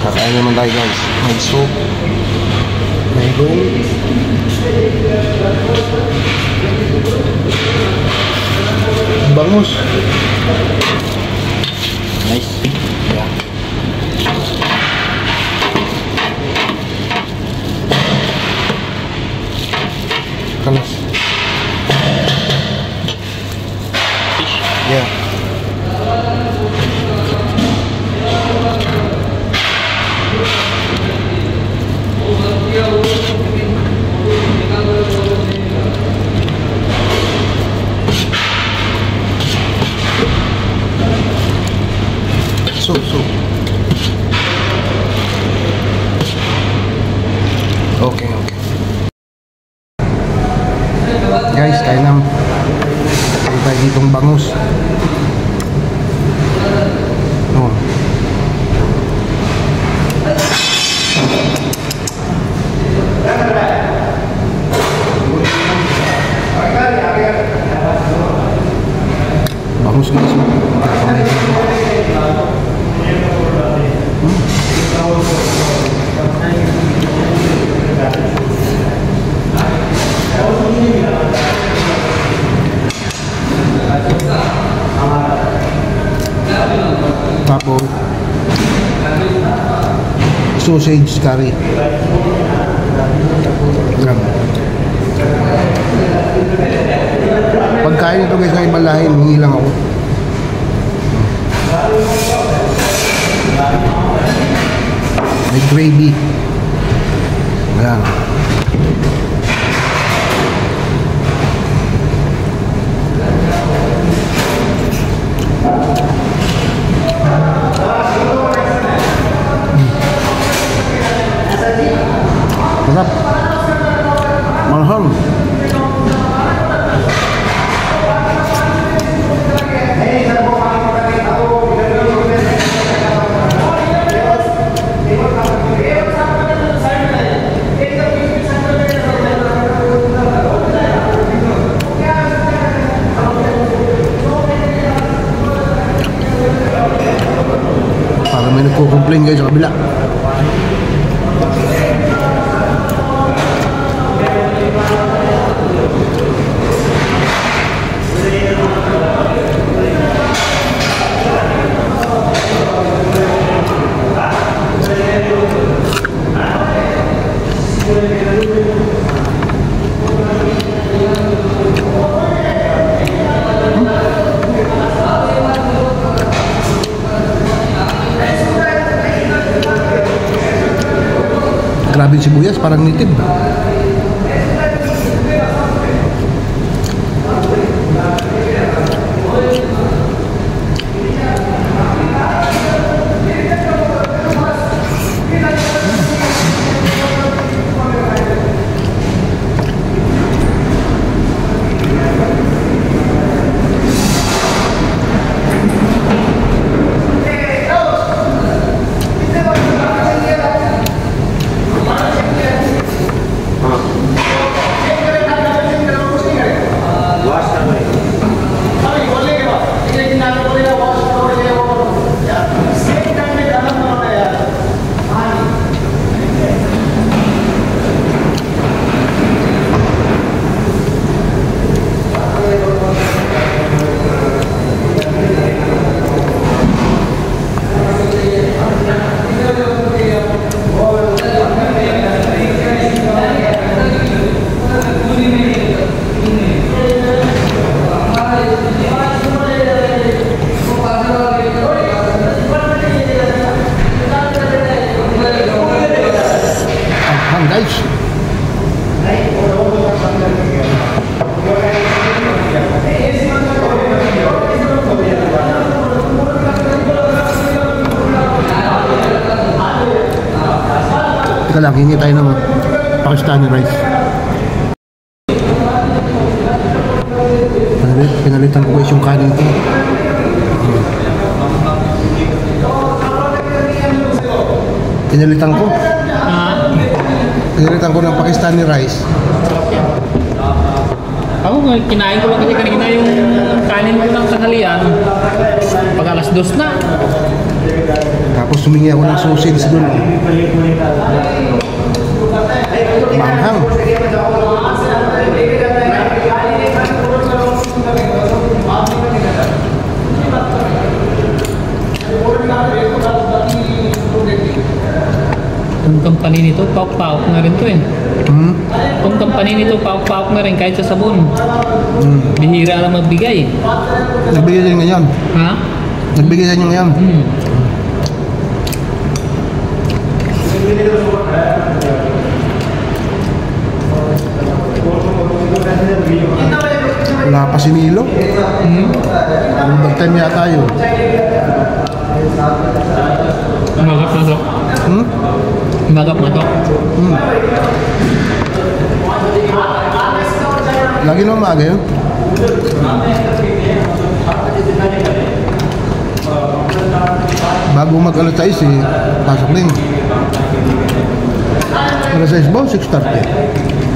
Kakain naman tayo guys. May soup. May roll. Bangus. Nice. Yeah. Kalas. Yeah. Soup. Okay. Guys, kain na. Kain tayo ditong bangus. Oh. Bangus guys. Tapos sausage curry. Pagkain ito guys ng ibang lahi, hingi lang ako. May gravy. Ayan. Masarap. Mahal. Parang may nagko-complain guys sa kabila. Grabe sibuyas, parang nitib. Teka lang, hingi tayo ng Pakistani rice. Pinalitan ko guys yung kanin ko. Pinalitan ko ng Pakistani rice. Ako, kinain ko lang kasi kanina yung kanin ko ng tanghalian. Pag alas 2 na. Tapos humingi ako ng sausage doon. Manghang. Yung company nito, pauk-pauk na rin to eh. Hmm? Yung company nito, pauk-pauk na rin kahit sa sabon. Bihira lang magbigay. Nagbigay din ngayon. Ha? Nagbigay din ngayon. Wala pa si Milo. Overtime yata yun. Magap na to. Magap na to. Lagi na umaga yun. Bago mag-alas 6 eh, pasok din. Alas 6 ba? 6:30.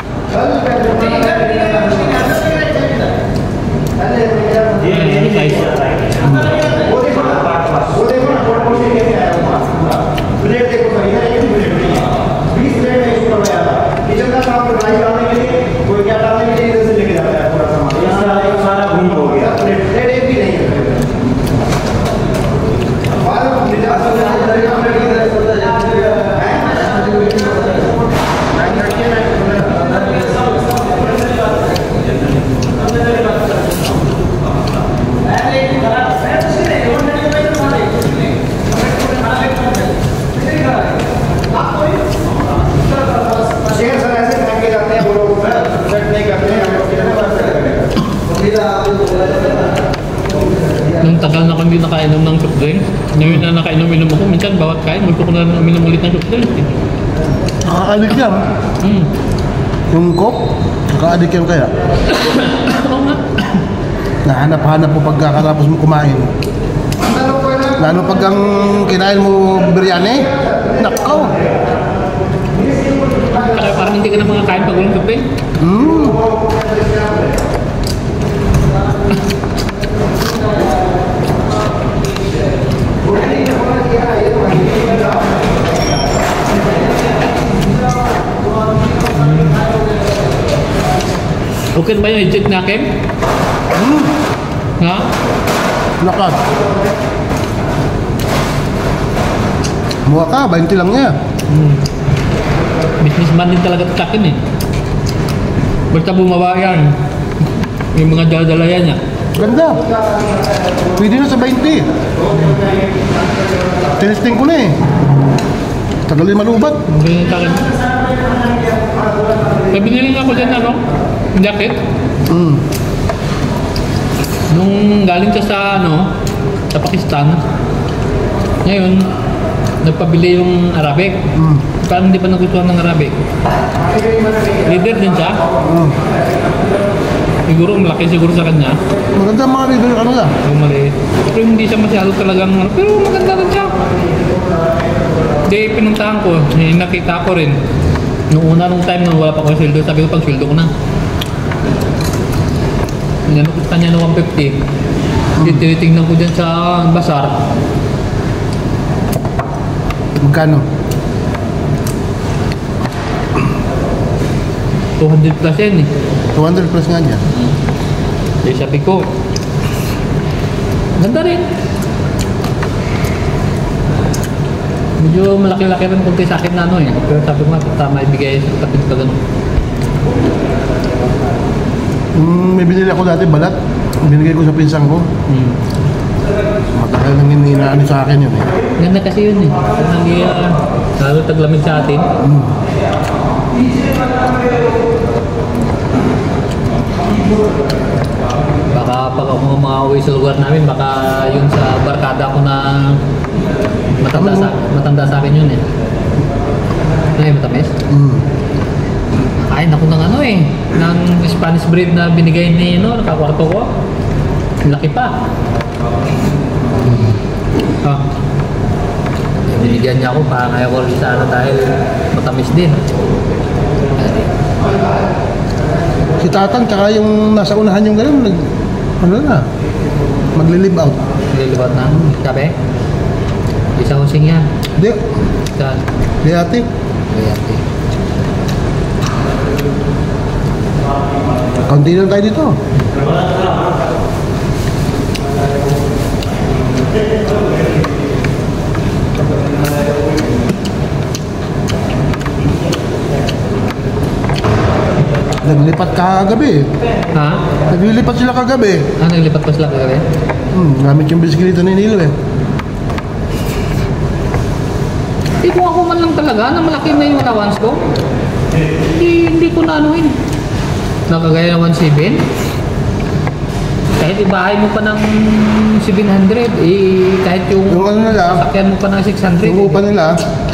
Nung tagal na kami nakainom ng soft drink, ngayon na nakainom-inom ako, minsan bawat kain, gusto ko na uminom ulit ng soft drink. Nakaka-addict yan. Yung coke, nakaka-addict yan kaya. Oo nga. Nahanap-hanap mo pagkakatapos mo kumain. Lalo pag ang kinain mo biryani, nakaw. Kaya parang hindi ka na makakain pag walang soft drink. Okay na ba yung eject natin? Ha? Lakad. Mukha ka, 20 lang niya. Businessman din talaga sa akin eh. Basta bumaba yan. Yung mga dala-dala yan niya. Ganda. Pwede na sa 20. Tinesting ko na eh. Tagal yung malubat. Ganyan sa akin. May binili nga ako dyan ano? Jacket. Nung galing siya sa ano, sa Pakistan. Ngayon, nagpabili yung Arabic. Parang hindi pa nagustuhan ng Arabic. Leader din siya. Siguro malaki siguro sa kanya. Maganda mga leader ano na. Yung maliit. Pero hindi siya masyado talagang ano. Pero maganda rin siya. Hindi, pinuntahan ko. Nakita ko rin. Nung time nung wala pa ko sweldo, sabi ko pag sweldo ko na. Nanukot ka niya ng 150. Hindi, tinitingnan ko dyan sa basar. Magkano? 200 plus yan eh. 200 plus nga niya. Kaya sabi ko, ganda rin. Medyo malaki-laki rin kunti sa akin na ano eh. Pero sabi ko nga, tama ibigay sa kapit ka gano'n. May binili ako dati balat. Binigay ko sa pinsang ko. Matagal nang hinaano sa akin yun eh. Ganda kasi yun eh. Hindi lalo taglamig sa atin. Baka pag ako makauwi sa lugar namin, baka yun sa barkada ko na matanda sa akin yun eh. Ay, matamis? Kain ako ng ano eh, ng Spanish bread na binigay ni nakakwarto ko. Laki pa. Binigyan niya ako, parang ayaw ko rin sa ano dahil matamis din. Si Tatang tsaka yung nasa unahan yung gano'n, ano na, magli-live out. Nililibat na. Sabi? Isa hosing yan. Hindi. Saan? Hindi ate. Gayati. Kaunti lang tayo dito. Naglipat kagabi. Ha? Naglilipat sila kagabi. Naglipat pa sila kagabi? Gamit yung bisikleta ni Nilo eh. Kung ako man lang talaga na malaki na yung allowance ko, hindi ko na anuhin. Nakagaya ng 1.7. Kahit ibahay mo pa ng 700, kahit yung Yung ano nila, sakyan mo pa ng 600. yung upa nila,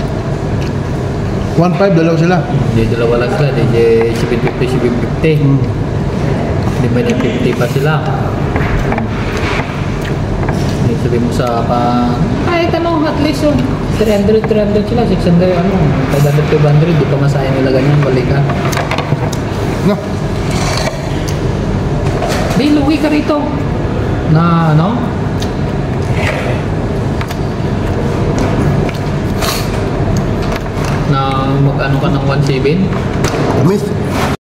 1.5 dalaw sila. Hindi, dalawa lang sila. Hindi, 750. Hindi ba niya 50 pa sila? Hindi sabi mo sa kahit ano, at least 300 sila, 600, 500, di pa masaya nila ganyan, balikan. No. Di, luwi ka rito. Na ano? Na mag-ano ka ng 1.7? Tamis.